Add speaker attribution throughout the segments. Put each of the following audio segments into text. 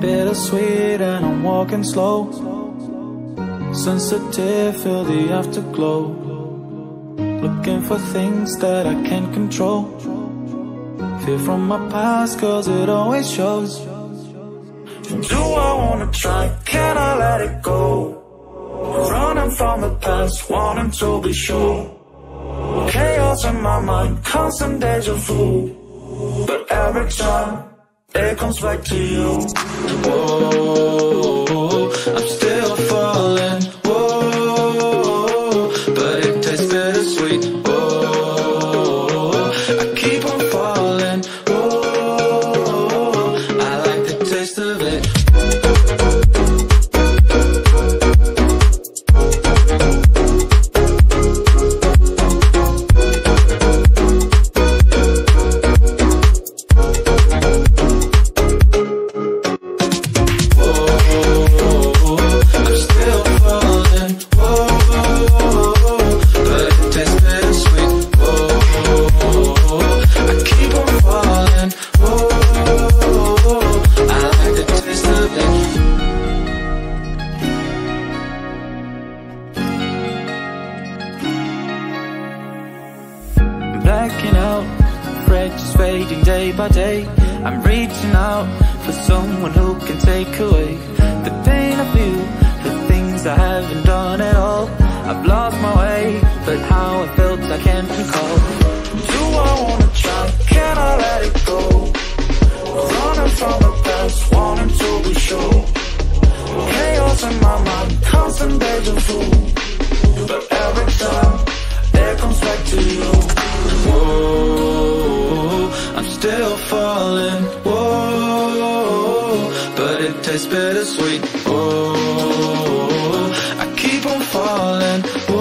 Speaker 1: bittersweet and I'm walking slow. Sensitive, feel the afterglow. Looking for things that I can't control. Fear from my past, cause it always shows. Do I wanna try? Can I let it go? Running from the past, wanting to be sure. Chaos in my mind, constant deja vu. But every time, it comes back to you. Whoa, I'm still falling. Whoa, but it tastes bittersweet. Whoa, I keep on falling. Whoa, I like the taste of it. Blacking out, afraid just fading day by day. I'm reaching out for someone who can take away the pain I feel, the things I haven't done at all. I've lost my way, but how I felt I can't recall. Do I wanna try? Can I let it go? Running from the past, wanting to be sure. Chaos in my mind, constant deja vu. But every time, it comes back to you. Whoa, I'm still falling. Whoa, but it tastes bittersweet. Whoa, I keep on falling.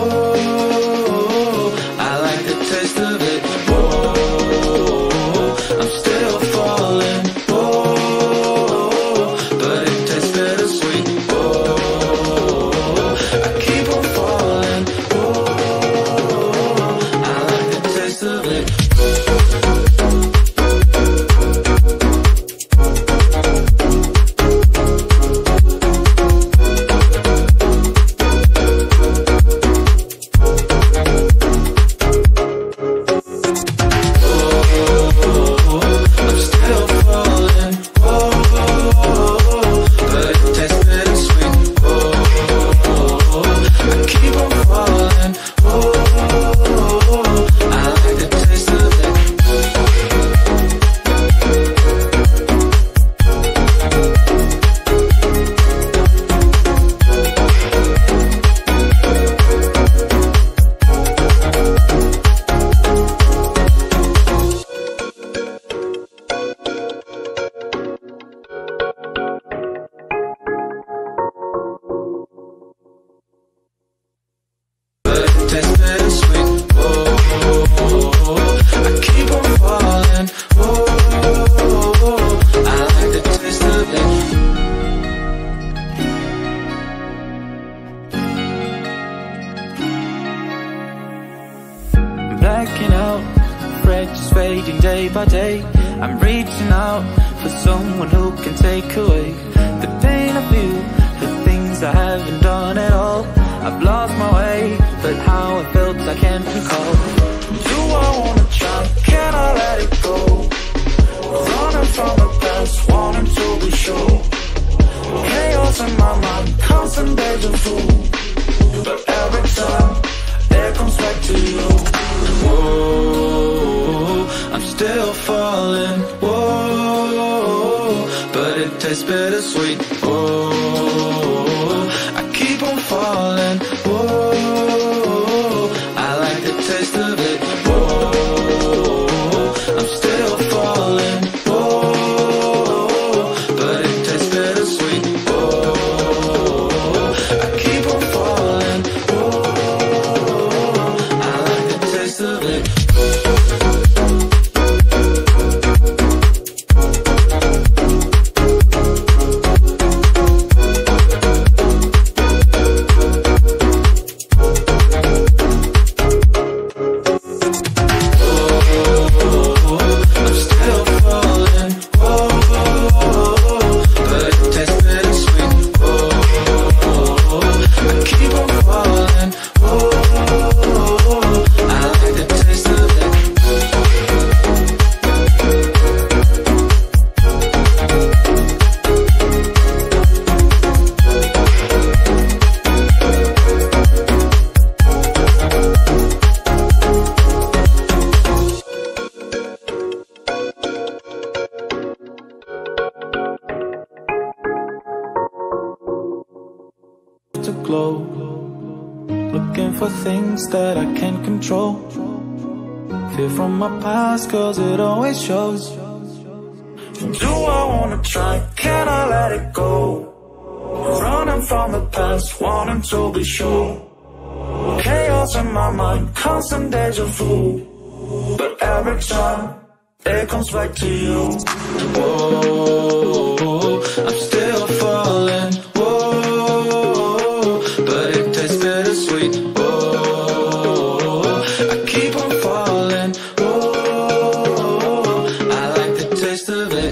Speaker 1: Whoa, I like the taste of it. Whoa, I'm still falling. Whoa, but it tastes bittersweet. Whoa, I keep on falling. Whoa, I like the taste of it. Tastes bittersweet. Whoa, I keep on falling. Whoa, I like the taste of it. Blacking out, afraid just fading day by day. I'm reaching out for someone who can take away the pain I feel, the things I haven't done at all. I've lost my way, but how I felt I can't recall. Do I wanna try? Can I let it go? Running from the past, wanting to be sure. Chaos in my mind, constant deja vu. But every time, it comes back to you. Whoa, I'm still falling. Whoa, but it tastes bittersweet. Whoa, I keep on falling. Whoa, I like the taste of it. Whoa, I'm still falling. Whoa, but it tastes bittersweet. Whoa, I keep on falling. Whoa, I like the taste of it. things that I can't control. Fear from my past, cause it always shows. Do I wanna try? Can I let it go? Running from the past, wanting to be sure. Chaos in my mind, constant deja vu. But every time, it comes back to you. Whoa, I'm still falling. Whoa, but it tastes bittersweet. Whoa, I keep on falling. Whoa, I like the taste of it.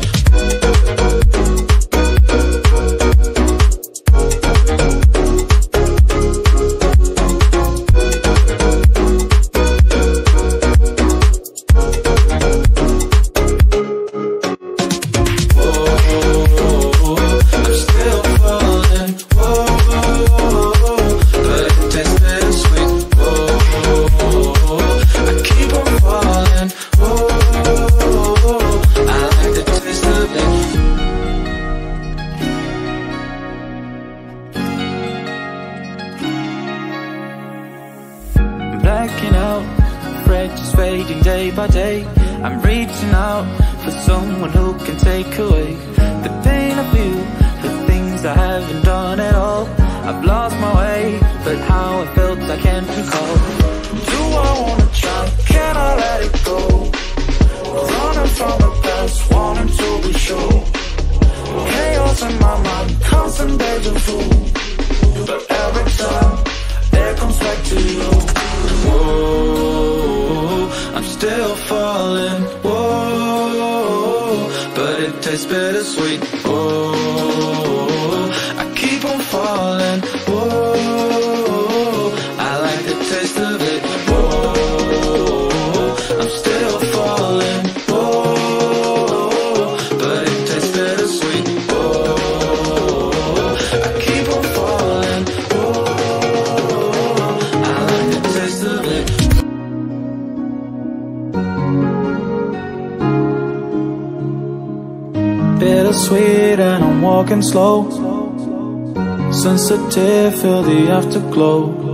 Speaker 1: Blacking out, afraid just fading day by day. I'm reaching out for someone who can take away the pain of you, the things I haven't done at all. I've lost my way, but how I felt I can't recall. Do I wanna try? Can I let it go? Running from the past, wanting to be sure. Chaos in my mind, constant deja vu. But every time, it comes back to you. Whoa, I'm still falling. Whoa, but it tastes bittersweet. Whoa, I keep on falling. Whoa, I like the taste of it. Whoa, I'm still falling. Whoa, but it tastes bittersweet. Whoa, I keep on falling. Whoa, I like the taste of it. Bittersweet and I'm walking slow. Sensitive, feel the afterglow.